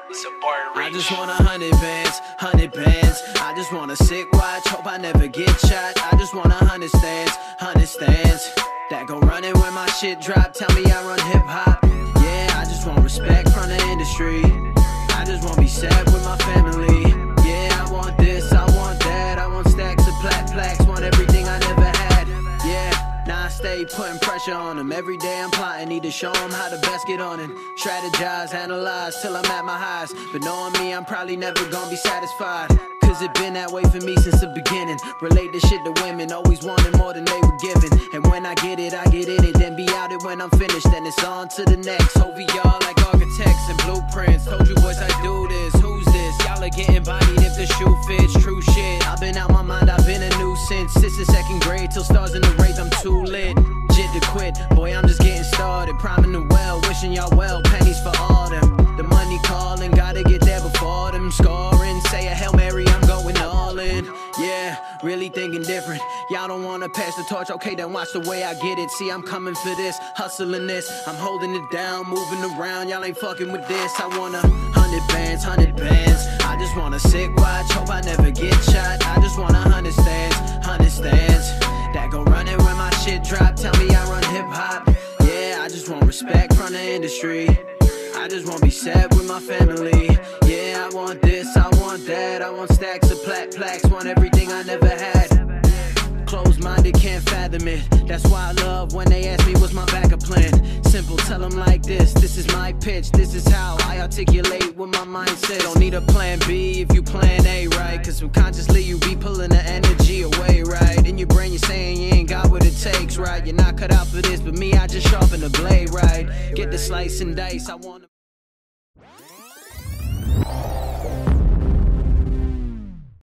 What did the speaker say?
I just want 100 bands, 100 bands. I just want a sick watch, hope I never get shot. I just want 100 stands, 100 stands. That go running when my shit drop, tell me I run hip hop. Yeah, I just want respect from the industry. I just want be sad with my family. Yeah, I want this, I want that. I want stacks of plaques, want everything I never had. Yeah, now I stay putting pressure on them. Every day I'm plotting, need to show them how to best get on it. Strategize, analyze till I'm at my highs. But knowing me, I'm probably never gonna be satisfied. Cause it been that way for me since the beginning. Relate this shit to women, always wanted more than they were given. And when I get it, I get in it. Then be out it when I'm finished, then it's on to the next. OVR like architects and blueprints. Told you boys I do this, who's this? Y'all are getting bodied if the shoe fits, true shit. I've been out my mind, I've been a nuisance. Since the second grade till stars in the race, I'm too lit. Jit to quit, boy I'm just getting started. Priming the well, wishing y'all well, pennies for all them. The money calling, gotta get there before them. Scoring, say a Hail Mary, I'm going all in. Yeah, really thinking different. Y'all don't wanna pass the torch, okay then watch the way I get it. See I'm coming for this, hustling this. I'm holding it down, moving around, y'all ain't fucking with this. I want 100 bands, 100 bands. I just want a sick watch, hope I never get shot. I just want 100 stands, 100 stands. That go running when my shit drop, tell me I run hip hop. Yeah, I just want respect from the industry. I just want be sad with my family. Yeah, I want this, I want that. I want stacks of plaques, want everything I never had. Closed-minded, can't fathom it. That's why I love when they ask me what's my backup plan. Simple, tell them like this is my pitch, this is how I articulate what my mindset. Don't need a plan B if you plan A, right? Cause subconsciously you be pulling the energy away, right? In your brain you're saying you ain't got what it takes, right? You're not cut out for this, but me, I just sharpen the blade, right? Get the slice and dice, I want